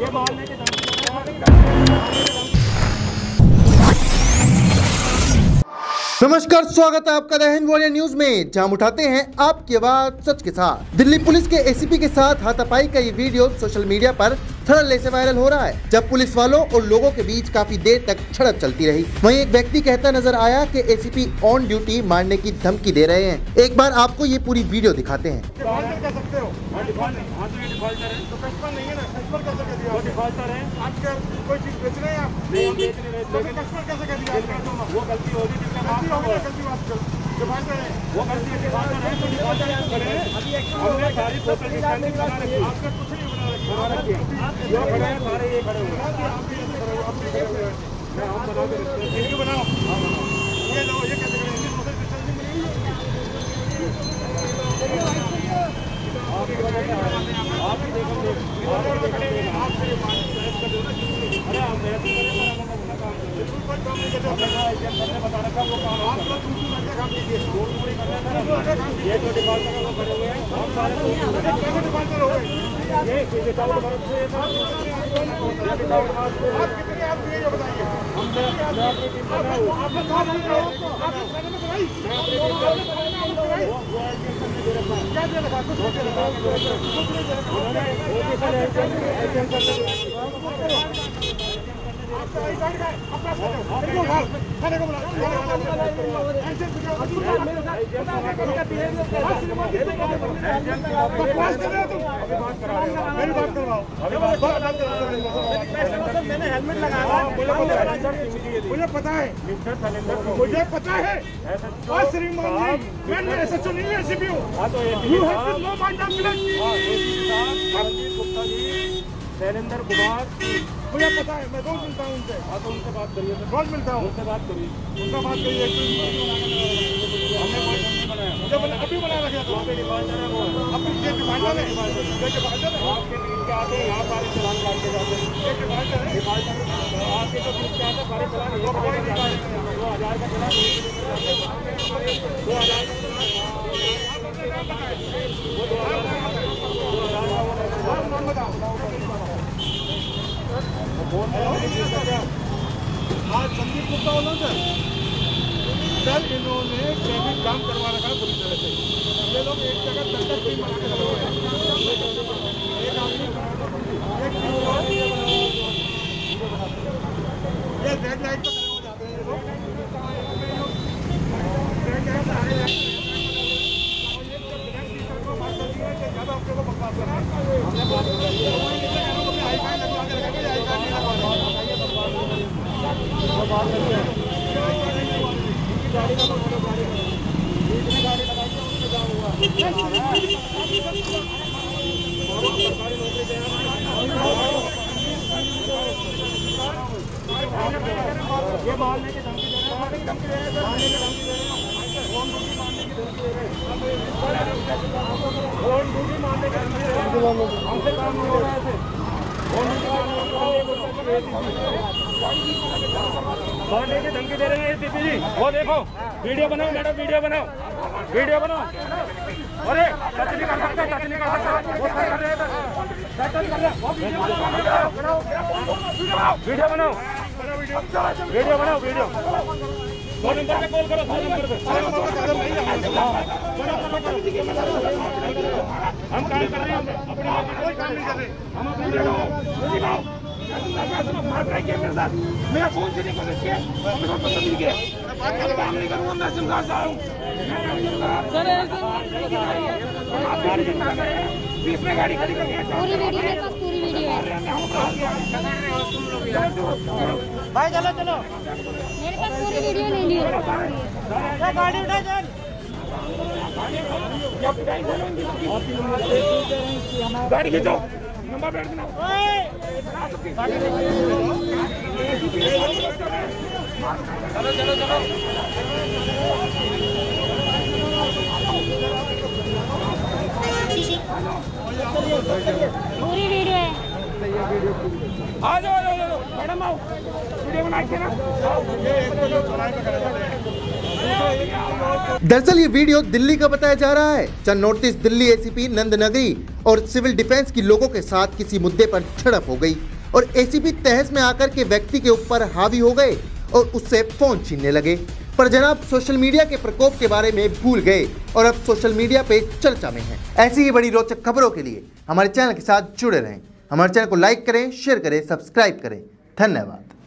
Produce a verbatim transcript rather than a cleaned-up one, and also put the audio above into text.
नमस्कार, स्वागत है आपका द हिंद वॉरियर न्यूज में, जहां हम उठाते हैं आपकी आवाज सच के साथ। दिल्ली पुलिस के एसीपी के साथ हाथापाई का ये वीडियो सोशल मीडिया पर धड़ल्ले से वायरल हो रहा है, जब पुलिस वालों और लोगों के बीच काफी देर तक झड़प चलती रही। वहीं एक व्यक्ति कहता नजर आया कि एसीपी ऑन ड्यूटी मारने की धमकी दे रहे हैं। एक बार आपको ये पूरी वीडियो दिखाते हैं। वो गलती है तो डिफॉल्टर है, हमने सारी सोशल डिस्टेंसिंग बना रखी है, आपका कुछ नहीं बना रखी है, ये खड़े हैं सारे, ये खड़े हुए हैं, आप भी खड़े हो, आप भी खड़े हुए हैं, मैं हम बना के रखते हैं, इनको बनाओ, ये लो, ये कैसे करेंगे, सोशल डिस्टेंसिंग बनेगी, आप भी देखो, आप भी देखो, आप से पाँच साइड कर दो ना, अरे आप मेरे से करें पर हम अपना काम बिल्कुल कोई काम नहीं करते, हमने बता रखा वो काम आप लोग दूसरी करके काम कीजिए, दूर दूरी करने का ये जो डिफॉल्टर है वो खड़े हुए हैं, हम सारे कैसे डिफॉल्टर हो गए, ये विदाउट वर्क से ये विदाउट वर्क से आप कितने आप ये जो बताइए, हम मैं अपनी टीम में हूं, आप लोग काम नहीं करो, आप मैंने में कराई, मैं अपनी टीम में कराई, वो एजेंट ने दे रखा, क्या दे रखा, कुछ नहीं दे रखा, कुछ नहीं दे रखा, उन्होंने वो भी सर एजेंट कर आपका आई कार्ड है, अपना बिल्कुल हाल खाने को बुला एजेंट मेरे साथ इनका बिहेवियर बकवास कर रहे हो तुम, मेरी बात करवाओ, मैंने हेलमेट लगाया, मुझे पता है, मुझे पता है, और श्रीमान जी मैं एसएचओ नहीं है, एसीपी हूँ, you have to know my document, Gupta ji, Shailendra Kumar, मुझे पता है, मैं रोज मिलता हूँ उनसे, हाँ तो उनसे बात करिए, रोज मिलता हूँ, उनसे बात करिए, उनका बात करिए, हमने कोई नहीं बनाया, मुझे बना अभी बना रखा था, आपके डिफॉल्टर है वो, अपनी ये डिफॉल्टर है, ये डिफॉल्टर है, आपके टीम के आते हैं, यहाँ सारे चलान काट के जाते हैं, ये डिफॉल्टर है, डिफॉल्टर आपके जो टीम के आते हैं, सारे चलान दो हजार का चलान, दो हजार आज संदीप गुप्ता बोलो सर, सर इन्होंने ट्रैफिक जाम करवा रखा है पूरी तरह से, ये लोग एक जगह दस दस टीम बना के लगे हुए हैं, एक आदमी ये रेड लाइट पर खड़े हो जाते हैं, ये लोग रेड लाइट पर आए हैं, ज़्यादा अपने को बकवास कर रहे हैं, हमने बात कर रही है, आई कार्ड लगवा के रखेंगे, आई कार्ड नहीं लगवा रहे हैं, बात करते हैं गाड़ी का गाड़ी इतने गाड़ी लगाई है, उसमें जाम हुआ सरकारी नौकरी दे ये मारने की धमकी दे रहे हैं, धमकी दे रहे हैं, मारने की धमकी दे रहे हैं, फोन ड्यूटी मारने की धमकी दे रहे हैं, फोन ड्यूटी मारने की धमकी दे रहे हैं, हमसे काम नहीं हो रहा है, मारने की धमकी दे रहे हैं एसीपी जी, वो देखो वीडियो बनाओ मैडम, वीडियो बनाओ, वीडियो बनाओ, अरे टच नहीं कर सकते, टच नहीं कर सकते, वो कर रहे हैं, टच कर रहे हैं, वो वीडियो बनाओ, वीडियो बनाओ, वीडियो बनाओ, वीडियो दो नंबर पे कॉल करो, दो नंबर पे हम काम कर रहे हैं, अपने काम नहीं कर रहे, हम अपने मेरे साथ मेरा फोन से नहीं कर सकते, मेरे को पसंद नहीं किया, मैं काम नहीं करूँगा, मैं सिमगार से आया हूँ, बीच में गाड़ी खड़ी करके पूरी वीडियो मेरे पास, पूरी वीडियो है भाई, चलो चलो मेरे पास पूरी वीडियो ले ली है, गाड़ी उठा चल, गाड़ी खींचो, नंबर प्लेट बनाओ, चलो चलो चलो पूरी वीडियो है, आ जाओ, आ जाओ मैडम, आओ वीडियो बना के ना, दरअसल ये वीडियो दिल्ली का बताया जा रहा है, जहां north east Delhi ACP Nand Nagri और सिविल डिफेंस की लोगों के साथ किसी मुद्दे पर झड़प हो गई। और एसीपी तहस में आकर के व्यक्ति के ऊपर हावी हो गए और उससे फोन छीनने लगे। पर जनाब सोशल मीडिया के प्रकोप के बारे में भूल गए और अब सोशल मीडिया पे चर्चा में हैं। ऐसी ही बड़ी रोचक खबरों के लिए हमारे चैनल के साथ जुड़े रहें। हमारे चैनल को लाइक करें, शेयर करें, सब्सक्राइब करें। धन्यवाद।